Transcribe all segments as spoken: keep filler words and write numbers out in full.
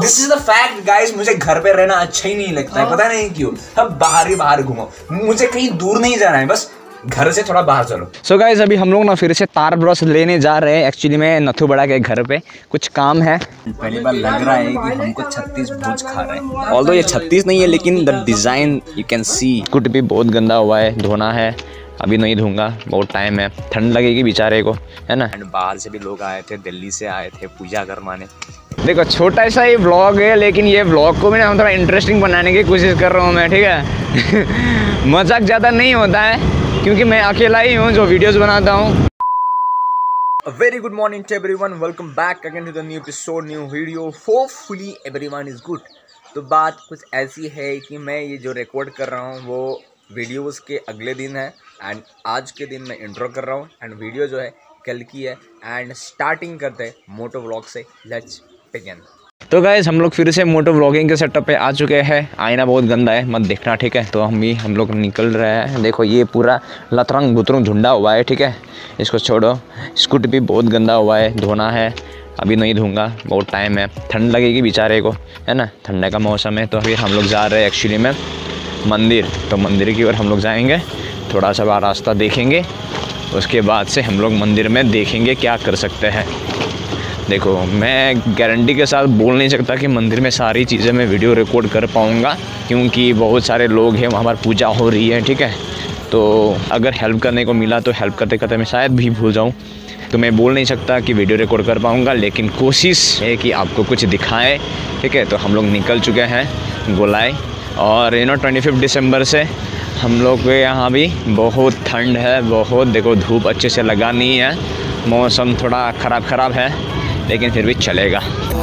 This is the fact guys, मुझे घर पे रहना अच्छा ही नहीं लगता है, पता नहीं क्यों। अब बाहर ही बाहर घूमो, मुझे कहीं दूर नहीं जाना है, बस घर से थोड़ा बाहर चलो। सो so गाइज अभी हम लोग ना फिर से तार ब्रश लेने जा रहे हैं। एक्चुअली में नथु बड़ा के घर पे कुछ काम है। पहली बार लग रहा है कि हमको छत्तीस भोज खा रहे हैं। ऑल्दो ये छत्तीस नहीं है, लेकिन the design you can see. कुट भी बहुत गंदा हुआ है, धोना है, अभी नहीं धोऊंगा, बहुत टाइम है, ठंड लगेगी बेचारे को, है ना। एंड बाहर से भी लोग आए थे, दिल्ली से आए थे पूजा करवाने। देखो छोटा सा ही व्लॉग है, लेकिन ये व्लॉग को भी ना हम थोड़ा इंटरेस्टिंग बनाने की कोशिश कर रहा हूँ मैं, ठीक है। मजाक ज़्यादा नहीं होता है क्योंकि मैं अकेला ही हूँ जो वीडियोस बनाता हूँ। Very good morning to everyone, welcome back again to the new episode, new video. Hopefully everyone is good. तो बात कुछ ऐसी है कि मैं ये जो रिकॉर्ड कर रहा हूँ वो वीडियोस के अगले दिन है, एंड आज के दिन मैं इंट्रो कर रहा हूँ, एंड वीडियो जो है कल की है। एंड स्टार्टिंग करते हैं मोटो व्लॉग से, लेट्स बिगिन। तो गाइज हम लोग फिर से मोटो व्लॉगिंग के सेटअप पे आ चुके हैं। आईना बहुत गंदा है, मत देखना, ठीक है। तो हम भी हम लोग निकल रहे हैं। देखो ये पूरा लतरंग बुतरंग झुंडा हुआ है, ठीक है, इसको छोड़ो। स्कूट भी बहुत गंदा हुआ है, धोना है, अभी नहीं धोऊंगा, बहुत टाइम है, ठंड लगेगी बेचारे को, है ना, ठंडे का मौसम है। तो अभी हम लोग जा रहे हैं एक्चुअली में मंदिर। तो मंदिर की ओर हम लोग जाएंगे, थोड़ा सा रास्ता देखेंगे, उसके बाद से हम लोग मंदिर में देखेंगे क्या कर सकते हैं। देखो मैं गारंटी के साथ बोल नहीं सकता कि मंदिर में सारी चीज़ें मैं वीडियो रिकॉर्ड कर पाऊँगा, क्योंकि बहुत सारे लोग हैं, वहाँ पर पूजा हो रही है, ठीक है। तो अगर हेल्प करने को मिला तो हेल्प करते करते मैं शायद भी भूल जाऊँ, तो मैं बोल नहीं सकता कि वीडियो रिकॉर्ड कर पाऊँगा, लेकिन कोशिश है कि आपको कुछ दिखाएं, ठीक है। तो हम लोग निकल चुके हैं गोलाई, और you know twenty fifth December से हम लोग के यहाँ भी बहुत ठंड है, बहुत। देखो धूप अच्छे से लगा नहीं है, मौसम थोड़ा ख़राब ख़राब है, लेकिन फिर भी चलेगा।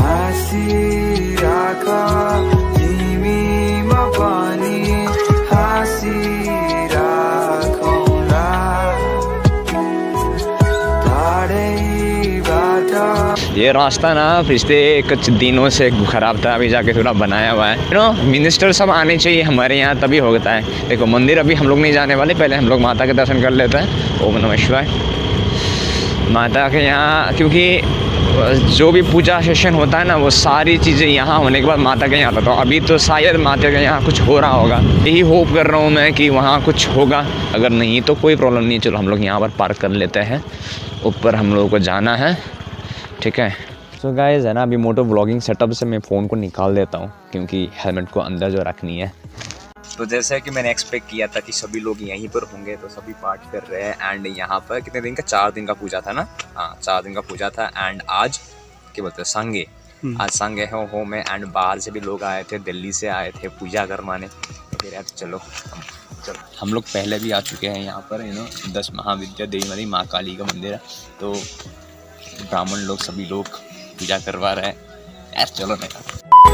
ये रास्ता ना पिछले कुछ दिनों से ख़राब था, अभी जाके थोड़ा बनाया हुआ है। यू नो मिनिस्टर सब आने चाहिए हमारे यहाँ, तभी होता है। देखो मंदिर अभी हम लोग नहीं जाने वाले, पहले हम लोग माता के दर्शन कर लेते हैं। ओम नमः शिवाय। माता के यहाँ, क्योंकि जो भी पूजा सेशन होता है ना, वो सारी चीज़ें यहाँ होने के बाद माता के यहाँ आता। तो अभी तो शायद माता के यहाँ कुछ हो रहा होगा, यही होप कर रहा हूँ मैं कि वहाँ कुछ होगा। अगर नहीं तो कोई प्रॉब्लम नहीं, चलो हम लोग यहाँ पर पार्क कर लेते हैं, ऊपर हम लोगों को जाना है, ठीक है। सो गाइस है ना, अभी मोटो व्लॉगिंग सेटअप से मैं फ़ोन को निकाल देता हूँ, क्योंकि हेलमेट को अंदर जो रखनी है। तो जैसे कि मैंने एक्सपेक्ट किया था कि सभी लोग यहीं पर होंगे, तो सभी पार्ट कर रहे हैं। एंड यहाँ पर कितने दिन का, चार दिन का पूजा था ना, हाँ चार दिन का पूजा था। एंड आज क्या बोलते हैं, संगे, आज संगे हो हो में। एंड बाहर से भी लोग आए थे, दिल्ली से आए थे पूजा करवाने। तो फिर यार चलो चलो हम लोग पहले भी आ चुके हैं यहाँ पर, यू नो दस महाविद्या देवी वाली माँ काली का मंदिर है। तो ब्राह्मण लोग सभी लोग पूजा करवा रहे हैं यार, चलो नहीं।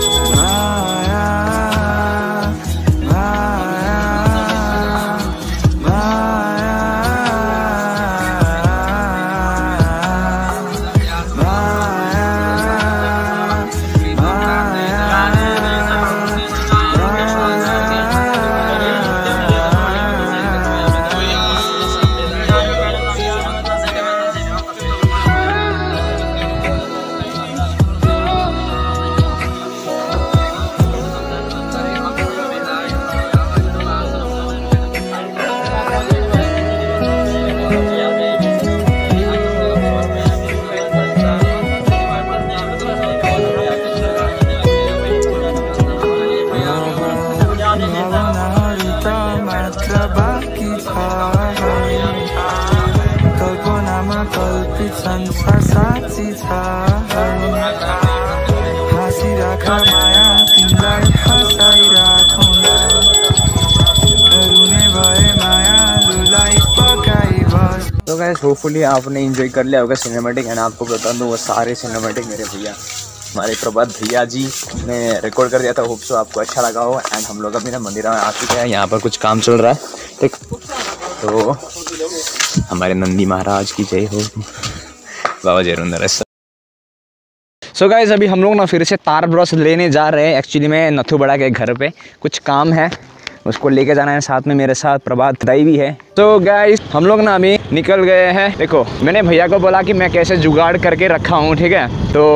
तो गाइस होपफुली आपने एंजॉय कर लिया होगा सिनेमैटिक। एंड आपको बता दूँ वो सारे सिनेमैटिक मेरे भैया, हमारे प्रभात भैया जी ने रिकॉर्ड कर दिया था। होप सो आपको अच्छा लगा हो। एंड हम लोग अभी ना मंदिर में आ चुके हैं, यहाँ पर कुछ काम चल रहा है, ठीक। तो हमारे नंदी महाराज की जय हो, बाबा जयरुंदर। सो गाइस अभी हम लोग ना फिर से तार ब्रश लेने जा रहे हैं। एक्चुअली में नथु बड़ा के घर पे कुछ काम है, उसको लेके जाना है। साथ में मेरे साथ प्रभात दाई भी है। तो गाइस हम लोग ना अभी निकल गए हैं। देखो मैंने भैया को बोला कि मैं कैसे जुगाड़ करके रखा हूँ, ठीक है। तो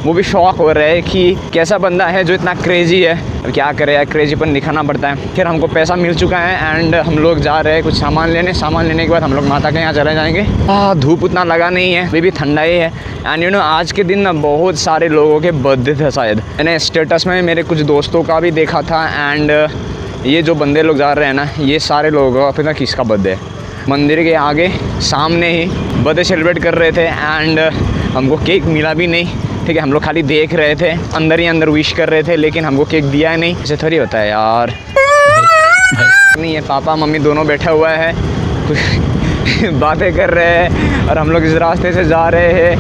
वो भी शौक हो रहे हैं कि कैसा बंदा है जो इतना क्रेजी है। अब क्या करे यार, क्रेजीपन दिखाना पड़ता है। फिर हमको पैसा मिल चुका है एंड हम लोग जा रहे हैं कुछ सामान लेने। सामान लेने के बाद हम लोग माता के यहाँ चले जाएंगे। आ, धूप उतना लगा नहीं है, अभी भी ठंडा ही है। एंड यू नो आज के दिन ना बहुत सारे लोगों के बर्थडे थे शायद। मैंने स्टेटस में मेरे कुछ दोस्तों का भी देखा था एंड ये जो बंदे लोग जा रहे हैं ना, ये सारे लोगों का पता किसका बर्थडे है। मंदिर के आगे सामने ही बर्थडे सेलिब्रेट कर रहे थे एंड हमको केक मिला भी नहीं, ठीक है। हम लोग खाली देख रहे थे, अंदर ही अंदर विश कर रहे थे, लेकिन हमको केक दिया नहीं। ऐसे थोड़ी होता है यार। नहीं है, पापा मम्मी दोनों बैठा हुआ है, कुछ बातें कर रहे हैं और हम लोग इस रास्ते से जा रहे हैं।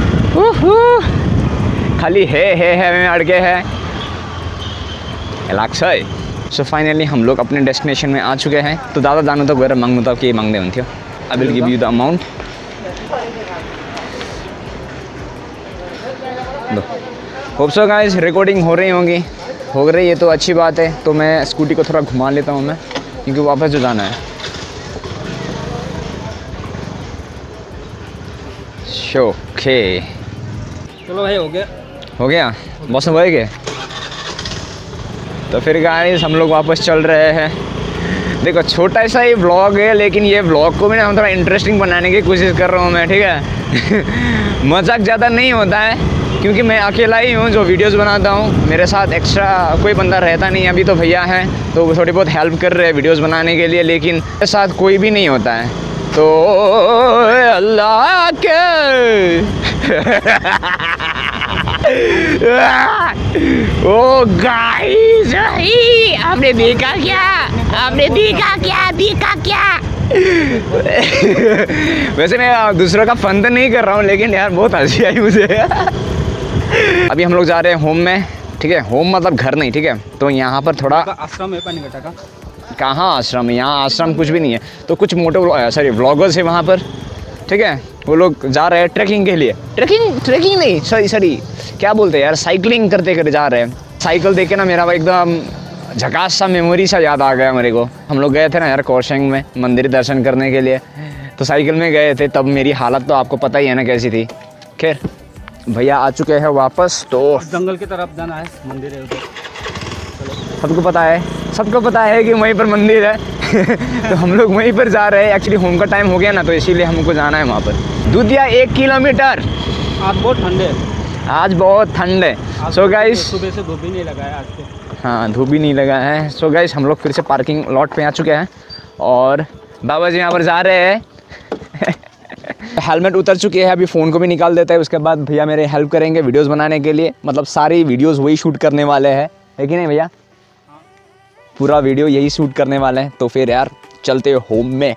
खाली है है है में अड़के है इलाक्सा है। सो फाइनली हम लोग अपने डेस्टिनेशन में आ चुके हैं। तो दादा जानो तो गैर मांगू तो कि मांगते बन थियो। I will give you the amount. Hope so guys recording हो रही होंगी, हो रही है तो अच्छी बात है। तो मैं स्कूटी को थोड़ा घुमा लेता हूँ मैं, क्योंकि वापस जो जाना है। ओके चलो भाई, हो गया हो गया बस में गए। तो फिर गाइस हम लोग वापस चल रहे हैं। देखो छोटा सा ही व्लॉग है, लेकिन ये व्लॉग को भी ना हम थोड़ा इंटरेस्टिंग बनाने की कोशिश कर रहा हूँ मैं, ठीक है। मजाक ज़्यादा नहीं होता है, क्योंकि मैं अकेला ही हूँ जो वीडियोस बनाता हूँ। मेरे साथ एक्स्ट्रा कोई बंदा रहता नहीं। अभी तो भैया हैं तो वो थोड़ी बहुत हेल्प कर रहे हैं वीडियोस बनाने के लिए, लेकिन मेरे साथ कोई भी नहीं होता है। तो अल्लाह के ओ गाइस, आपने देखा क्या? आपने देखा क्या? देखा क्या? वैसे मैं दूसरों का फन तो नहीं कर रहा हूँ, लेकिन यार बहुत हंसी आई मुझे। अभी हम लोग जा रहे हैं होम में, ठीक है। होम मतलब घर नहीं, ठीक है। तो यहाँ पर थोड़ा आश्रम है पानीघट्टा का। कहाँ आश्रम है? यहाँ आश्रम कुछ भी नहीं है। तो कुछ मोटे सॉरी व्लॉगर्स है वहाँ पर, ठीक है। वो लोग जा रहे हैं ट्रैकिंग के लिए। ट्रैकिंग ट्रैकिंग नहीं सॉरी सॉरी क्या बोलते हैं यार, साइकिलिंग करते करते जा रहे हैं। साइकिल देख के ना मेरा एकदम झकास सा मेमोरी सा याद आ गया मेरे को। हम लोग गए थे ना यार कौशंग में मंदिर दर्शन करने के लिए, तो साइकिल में गए थे। तब मेरी हालत तो आपको पता ही है ना कैसी थी। खैर भैया आ चुके हैं वापस। तो जंगल की तरफ जाना है, मंदिर है उधर। सबको पता है, सबको पता है कि वहीं पर मंदिर है। तो हम लोग वहीं पर जा रहे हैं। एक्चुअली होम का टाइम हो गया ना, तो इसीलिए हमको जाना है वहाँ पर। दूधिया एक किलोमीटर। आज बहुत ठंड है। आज बहुत ठंड है। सो गाइस सुबह से धूप भी नहीं लगा है आज तो। हाँ धूप भी नहीं लगा है। सो गाइस हम लोग फिर से पार्किंग लॉट पे आ चुके हैं और बाबा जी यहाँ पर जा रहे हैं। हेलमेट उतर चुके हैं, अभी फ़ोन को भी निकाल देते हैं। उसके बाद भैया मेरे हेल्प करेंगे वीडियोस बनाने के लिए। मतलब सारी वीडियोस वही शूट करने वाले हैं, है कि नहीं भैया? पूरा वीडियो यही शूट करने वाले हैं। तो फिर यार चलते होम में।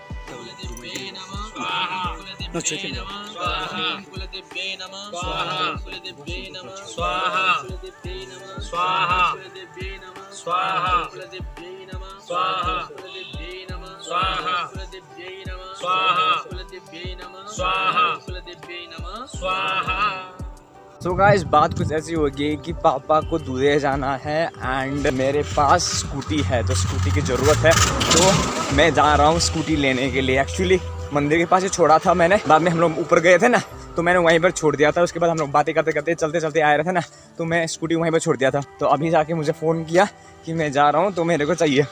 सो गाइस बात कुछ ऐसी होगी कि पापा को दूधे जाना है एंड मेरे पास स्कूटी है, तो स्कूटी की ज़रूरत है। तो मैं जा रहा हूँ स्कूटी लेने के लिए। एक्चुअली मंदिर के पास ही छोड़ा था मैंने, बाद में हम लोग ऊपर गए थे ना, तो मैंने वहीं पर छोड़ दिया था। उसके बाद हम लोग बातें करते करते चलते चलते आ रहे थे ना, तो मैं स्कूटी वहीं पर छोड़ दिया था। तो अभी जाके मुझे फ़ोन किया कि मैं जा रहा हूँ, तो मेरे को चाहिए।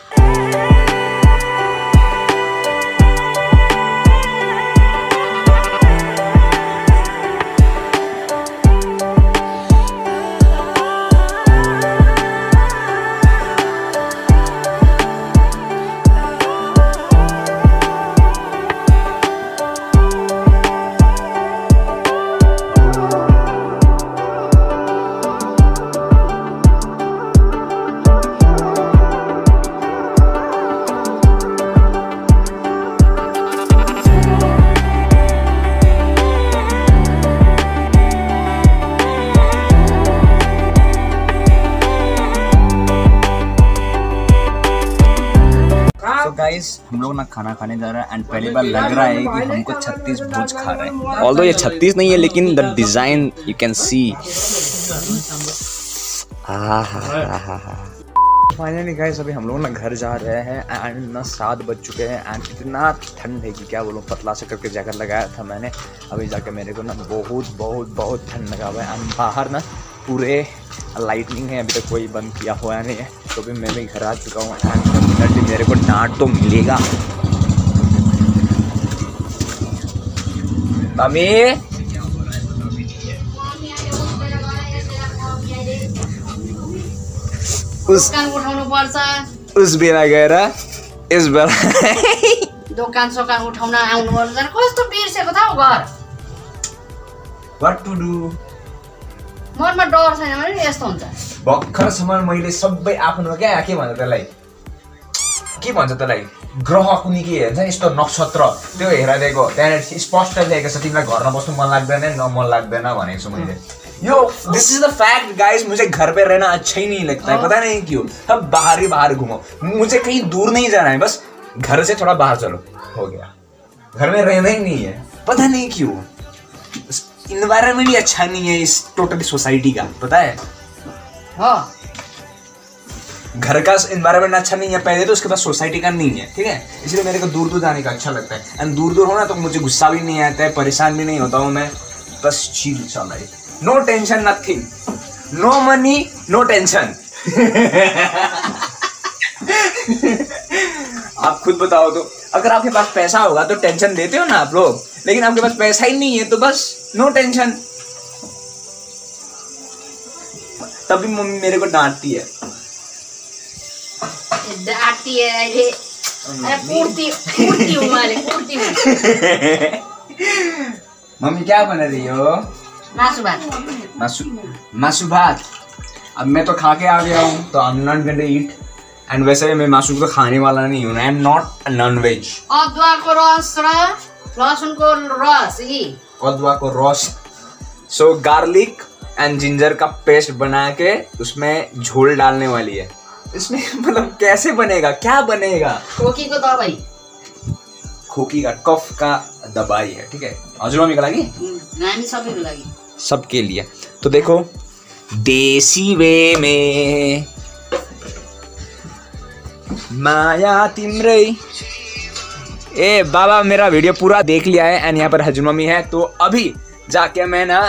गाइस हम लोग ना खाना खाने जा रहे हैं एंड पहली बार लग रहा है कि हमको छत्तीस भोज खा रहे हैं। ऑल्दो ये छत्तीस नहीं है, लेकिन the design you can see. Finally guys अभी हम लोग ना घर जा रहे हैं एंड ना सात बज चुके हैं एंड इतना ठंड है कि क्या बोलूँ, पतला से करके जैकेट लगाया था मैंने। अभी जाके मेरे को ना बहुत बहुत बहुत ठंड लगा हुआ है एंड बाहर ना पूरे लाइटनिंग है, अभी तक कोई बंद किया हुआ नहीं है। तो भी मैं भी घर आ चुका हूँ एंड डेफिनेटली मेरे को डांट तो मिलेगा। मम्मी उस दोकान उठाउनु पर्छ, उस बेला गएर यस बेला दोकान सोकान उठाउन आउनु पर्छ। कस्तो बिर्सेको त हौ घर। What to do. मनमा डर छैन भने नि यस्तो हुन्छ। भर्खरसम्म मैले सबै आफ्नो क्या के भन्छ त्यसलाई के भन्छ त्यसलाई ग्रह कुनी के हुन्छ यस्तो नक्षत्र त्यो हेरिदिएको, त्यहाँनिर स्पष्ट लेखेको छ तिमीलाई घरमा बस्नु मन लाग्दैन न मन लाग्दैन भनेको छु मैले। यो this is the fact guys, मुझे घर पे रहना अच्छा ही नहीं लगता है, पता नहीं क्यों। सब बाहर ही बाहर घूमो, मुझे कहीं दूर नहीं जाना है, बस घर से थोड़ा बाहर चलो हो गया। घर में रहना ही नहीं है, पता नहीं क्यों। इन्वायरमेंट ही अच्छा नहीं है इस टोटली सोसाइटी का, पता है। हाँ घर का इन्वायरमेंट अच्छा नहीं है पहले, तो उसके बाद सोसाइटी का नहीं है, ठीक है। इसलिए मेरे को दूर दूर जाने का अच्छा लगता है एंड दूर दूर होना तो मुझे गुस्सा भी नहीं आता है, परेशान भी नहीं होता हूँ मैं, बस चिल चल रही। No tension nothing, no money no tension. आप खुद बताओ तो, अगर आपके पास पैसा होगा तो टेंशन देते हो ना आप लोग, लेकिन आपके पास पैसा ही नहीं है तो बस नो टेंशन। तभी मम्मी मेरे को डांटती है। डाँटी अहिले कुर्ती कुर्ती हूँ मैले कुर्ती हूँ। मम्मी क्या बना रही हो? मासु भात। मासु मासु भात। अब मैं तो खा के आ गया हूँ तो I am not going to eat and वैसे भी मैं मासु तो खाने वाला नहीं हूँ, I am not non veg. अदुवाको रस र लसुनको रस यी अदुआ को रस, सो गार्लिक एंड जिंजर का पेस्ट बना के उसमें झोल डालने वाली है। इसमें मतलब कैसे बनेगा, क्या बनेगा? खोकीको दबाई, खोकी का कफ का दवाई है, ठीक है। हजुरमम्मीको लागि, हामी सबैको लागि, सबके लिए। तो देखो देसी वे में माया तिम्रै। ए बाबा मेरा वीडियो पूरा देख लिया है एंड यहाँ पर हजुरमम्मी है, तो अभी जाके मैं ना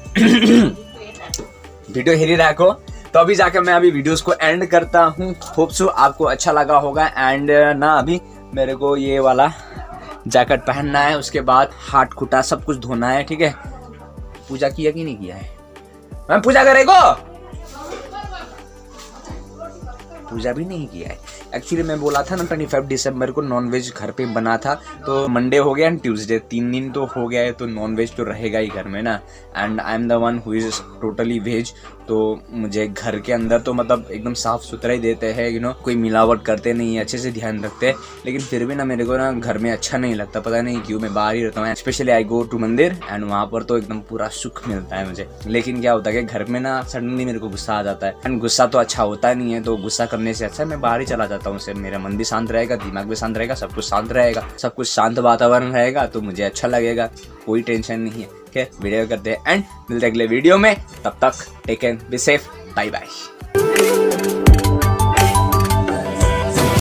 वीडियो हेरिरहेको, तो अभी जाके मैं अभी वीडियोस को एंड करता हूँ। होप सो आपको अच्छा लगा होगा एंड ना अभी मेरे को ये वाला जैकेट पहनना है, उसके बाद हाथ खुटा सब कुछ धोना है, ठीक है। पूजा किया कि नहीं किया है? मैं पूजा करेगो, पूजा भी नहीं किया है। एक्चुअली मैं बोला था ना पच्चीस दिसंबर को नॉनवेज घर पे बना था, तो मंडे हो गया एंड ट्यूसडे, तीन दिन तो हो गया है, तो नॉनवेज तो रहेगा ही घर में ना। And I am the one who is totally veg, तो मुझे घर के अंदर तो मतलब एकदम साफ सुथरा ही देते हैं, यू नो, कोई मिलावट करते नहीं है, अच्छे से ध्यान रखते हैं। लेकिन फिर भी ना मेरे को ना घर में अच्छा नहीं लगता, पता नहीं क्यों। मैं बाहर ही रहता हूँ, specially I go to mandir and वहाँ पर तो एकदम पूरा सुख मिलता है मुझे। लेकिन क्या होता है कि घर में ना सडनली मेरे को गुस्सा आ जाता है एंड गुस्सा तो अच्छा होता नहीं है, तो गुस्सा करने से अच्छा मैं बाहर ही चला जाता हूँ। उससे मेरा मन भी शांत रहेगा, दिमाग भी शांत रहेगा, सब कुछ शांत रहेगा, सब कुछ शांत वातावरण रहेगा, तो मुझे अच्छा लगेगा, कोई टेंशन नहीं है। वीडियो करते हैं एंड मिलते हैं अगले वीडियो में, तब तक take care, be safe, bye bye.